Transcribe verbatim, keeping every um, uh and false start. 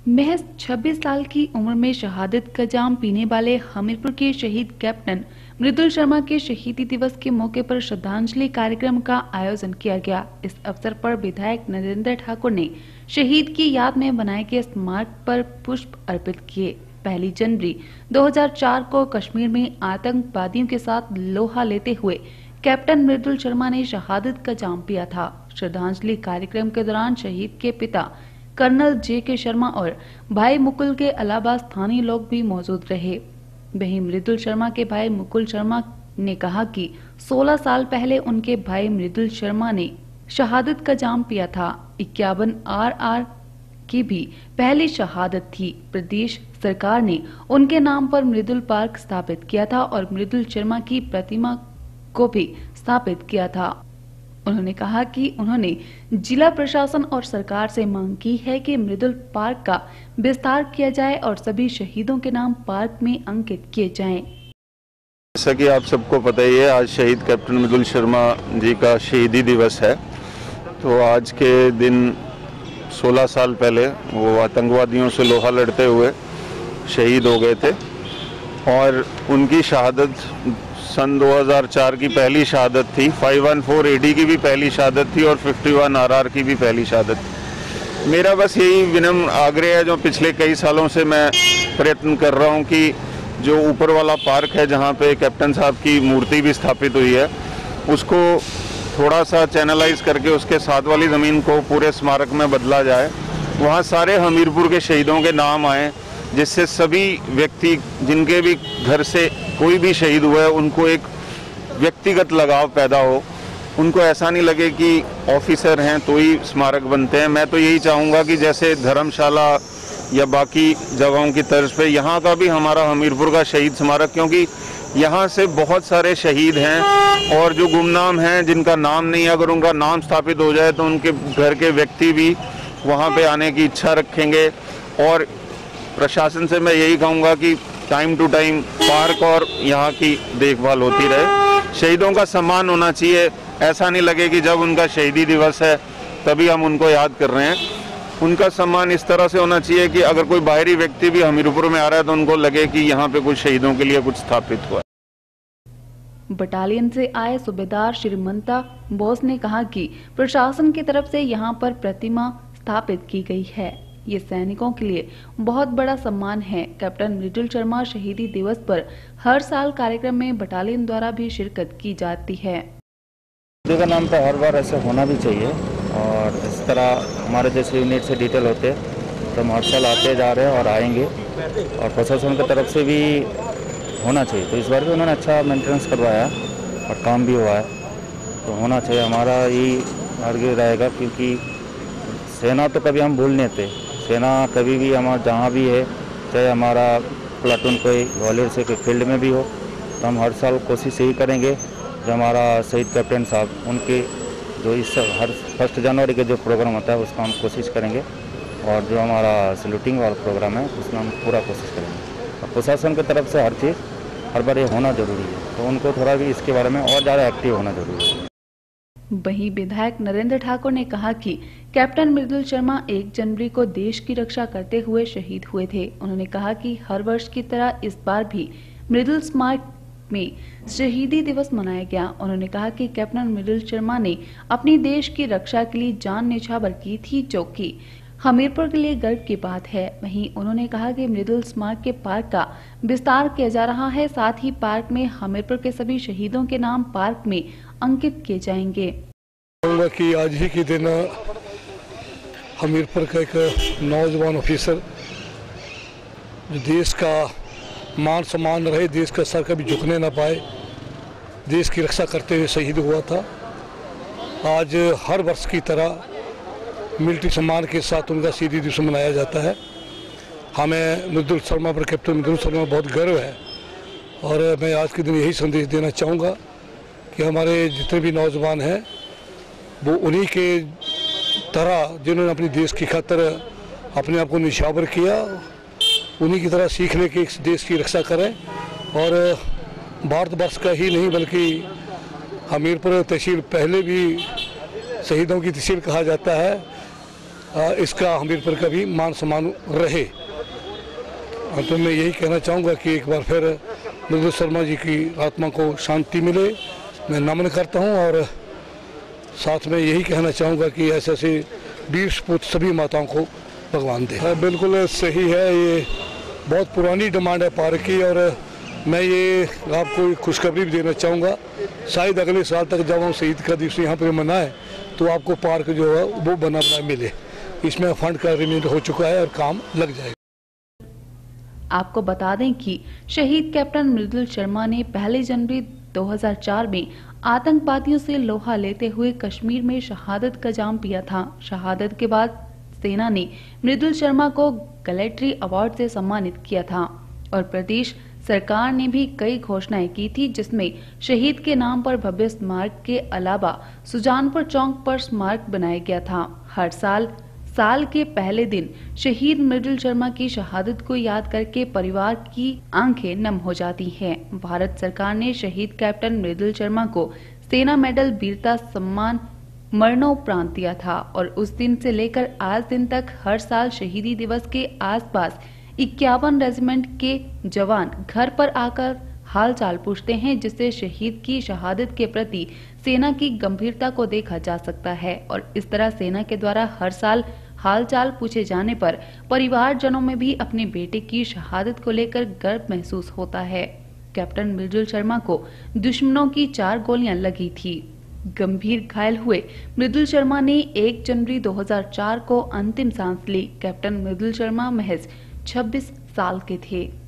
महज छब्बीस साल की उम्र में शहादत का जाम पीने वाले हमीरपुर के शहीद कैप्टन मृदुल शर्मा के शहीदी दिवस के मौके पर श्रद्धांजलि कार्यक्रम का आयोजन किया गया। इस अवसर पर विधायक नरेंद्र ठाकुर ने शहीद की याद में बनाए गए स्मारक पर पुष्प अर्पित किए। पहली जनवरी दो हज़ार चार को कश्मीर में आतंकवादियों के साथ लोहा लेते हुए कैप्टन मृदुल शर्मा ने शहादत का जाम पिया था। श्रद्धांजलि कार्यक्रम के दौरान शहीद के पिता कर्नल जे के शर्मा और भाई मुकुल के अलावा स्थानीय लोग भी मौजूद रहे। वहीं मृदुल शर्मा के भाई मुकुल शर्मा ने कहा कि सोलह साल पहले उनके भाई मृदुल शर्मा ने शहादत का जाम पिया था। इक्यावन आर आर की भी पहली शहादत थी। प्रदेश सरकार ने उनके नाम पर मृदुल पार्क स्थापित किया था और मृदुल शर्मा की प्रतिमा को भी स्थापित किया था। उन्होंने कहा कि उन्होंने जिला प्रशासन और सरकार से मांग की है कि मृदुल पार्क का विस्तार किया जाए और सभी शहीदों के नाम पार्क में अंकित किए जाएं। जैसा कि आप सबको पता ही है, आज शहीद कैप्टन मृदुल शर्मा जी का शहीदी दिवस है। तो आज के दिन सोलह साल पहले वो आतंकवादियों से लोहा लड़ते हुए शहीद हो गए थे और उनकी शहादत सन दो हज़ार चार की पहली शहादत थी। पाँच सौ चौदह एडी की भी पहली शहादत थी और इक्यावन आरआर की भी पहली शहादत थी। मेरा बस यही विनम्र आग्रह है, जो पिछले कई सालों से मैं प्रयत्न कर रहा हूं कि जो ऊपर वाला पार्क है जहां पे कैप्टन साहब की मूर्ति भी स्थापित हुई है, उसको थोड़ा सा चैनलाइज करके उसके साथ वाली ज़मीन को पूरे स्मारक में बदला जाए। वहाँ सारे हमीरपुर के शहीदों के नाम आए, जिससे सभी व्यक्ति जिनके भी घर से कोई भी शहीद हुआ है उनको एक व्यक्तिगत लगाव पैदा हो। उनको ऐसा नहीं लगे कि ऑफिसर हैं तो ही स्मारक बनते हैं। मैं तो यही चाहूँगा कि जैसे धर्मशाला या बाकी जगहों की तर्ज पे यहाँ का भी हमारा हमीरपुर का शहीद स्मारक, क्योंकि यहाँ से बहुत सारे शहीद हैं और जो गुमनाम हैं जिनका नाम नहीं है, अगर उनका नाम स्थापित हो जाए तो उनके घर के व्यक्ति भी वहाँ पे आने की इच्छा रखेंगे। और प्रशासन से मैं यही कहूँगा कि टाइम टू टाइम पार्क और यहाँ की देखभाल होती रहे। शहीदों का सम्मान होना चाहिए। ऐसा नहीं लगे कि जब उनका शहीदी दिवस है तभी हम उनको याद कर रहे हैं। उनका सम्मान इस तरह से होना चाहिए कि अगर कोई बाहरी व्यक्ति भी हमीरपुर में आ रहा है तो उनको लगे कि यहाँ पे कुछ शहीदों के लिए कुछ स्थापित हुआ। बटालियन से आए सूबेदार श्रीमंता बोस ने कहा कि प्रशासन की तरफ से यहाँ पर प्रतिमा स्थापित की गई है। ये सैनिकों के लिए बहुत बड़ा सम्मान है। कैप्टन मृदुल शर्मा शहीदी दिवस पर हर साल कार्यक्रम में बटालियन द्वारा भी शिरकत की जाती है। का नाम तो हर बार ऐसे होना भी चाहिए और इस तरह हमारे जैसे यूनिट से डिटेल होते तो हम हर साल आते जा रहे हैं और आएंगे और प्रशासन की तरफ से भी होना चाहिए। तो इस बार भी उन्होंने अच्छा मेंटेनेंस करवाया और काम भी हुआ है, तो होना चाहिए। हमारा यही आगे रहेगा, क्योंकि सेना तो कभी हम भूल नहीं थे। सेना कभी भी हमारा जहाँ भी है, चाहे हमारा प्लाटून कोई ग्वालियर से कोई फील्ड में भी हो, तो हम हर साल कोशिश यही करेंगे जो हमारा शहीद कैप्टन साहब उनके जो इस हर फर्स्ट जनवरी के जो प्रोग्राम होता है उसका हम कोशिश करेंगे और जो हमारा सैल्यूटिंग वाला प्रोग्राम है उसमें हम पूरा कोशिश करेंगे। और प्रशासन की तरफ से हर चीज़ हर बार ये होना जरूरी है, तो उनको थोड़ा भी इसके बारे में और ज़्यादा एक्टिव होना जरूरी है। वहीं विधायक नरेंद्र ठाकुर ने कहा कि कैप्टन मृदुल शर्मा एक जनवरी को देश की रक्षा करते हुए शहीद हुए थे। उन्होंने कहा कि हर वर्ष की तरह इस बार भी मृदुल स्मारक में शहीदी दिवस मनाया गया। उन्होंने कहा कि कैप्टन मृदुल शर्मा ने अपनी देश की रक्षा के लिए जान न्यौछावर की थी, जो कि हमीरपुर के लिए गर्व की बात है। वहीं उन्होंने कहा कि मृदुल स्मारक के पार्क का विस्तार किया जा रहा है। साथ ही पार्क में हमीरपुर के सभी शहीदों के नाम पार्क में अंकित किए जाएंगे। कि आज ही के दिन हमीरपुर का एक नौजवान ऑफिसर जो देश का मान सम्मान रहे, देश का सर कभी झुकने ना पाए, देश की रक्षा करते हुए शहीद हुआ था। आज हर वर्ष की तरह मिलिट्री सम्मान के साथ उनका शहीदी दिवस मनाया जाता है। हमें मृदुल शर्मा पर, कैप्टन मृदुल शर्मा बहुत गर्व है और मैं आज के दिन यही संदेश देना चाहूँगा कि हमारे जितने भी नौजवान हैं वो उन्हीं के तरह जिन्होंने अपनी देश की खातिर अपने आप को निछावर किया, उन्हीं की तरह सीख ले के इस देश की रक्षा करें। और भारतवर्ष का ही नहीं बल्कि हमीरपुर तहसील पहले भी शहीदों की तहसील कहा जाता है। इसका हमीरपुर का भी मान सम्मान रहे। तो मैं यही कहना चाहूँगा कि एक बार फिर मृदुल शर्मा जी की आत्मा को शांति मिले, मैं नमन करता हूँ। और साथ में यही कहना चाहूँगा कि ऐसे ऐसे वीर सपूत सभी माताओं को भगवान दे। बिल्कुल सही है, ये बहुत पुरानी डिमांड है पार्क की, और मैं ये आपको खुशखबरी भी देना चाहूँगा, शायद अगले साल तक जब हम शहीद का दिवस यहाँ पर मनाएं तो आपको पार्क जो है वो बना बना मिले। इसमें फंड का अरेंजमेंट हो चुका है और काम लग जाएगा। आपको बता दें कि शहीद कैप्टन मृदुल शर्मा ने पहली जनवरी दो हज़ार चार में आतंकवादियों से लोहा लेते हुए कश्मीर में शहादत का जाम पिया था। शहादत के बाद सेना ने मृदुल शर्मा को गैलेट्री अवार्ड से सम्मानित किया था और प्रदेश सरकार ने भी कई घोषणाएं की थी, जिसमें शहीद के नाम पर भव्य स्मारक के अलावा सुजानपुर चौक पर स्मारक बनाया गया था। हर साल साल के पहले दिन शहीद मृदुल शर्मा की शहादत को याद करके परिवार की आंखें नम हो जाती हैं। भारत सरकार ने शहीद कैप्टन मृदुल शर्मा को सेना मेडल वीरता सम्मान मरणोपरांत दिया था और उस दिन से लेकर आज दिन तक हर साल शहीदी दिवस के आसपास इक्यावन रेजिमेंट के जवान घर पर आकर हालचाल पूछते हैं, जिससे शहीद की शहादत के प्रति सेना की गंभीरता को देखा जा सकता है। और इस तरह सेना के द्वारा हर साल हालचाल पूछे जाने पर परिवारजनों में भी अपने बेटे की शहादत को लेकर गर्व महसूस होता है। कैप्टन मृदुल शर्मा को दुश्मनों की चार गोलियां लगी थी। गंभीर घायल हुए मृदुल शर्मा ने एक जनवरी दो हज़ार चार को अंतिम सांस ली। कैप्टन मृदुल शर्मा महज छब्बीस साल के थे।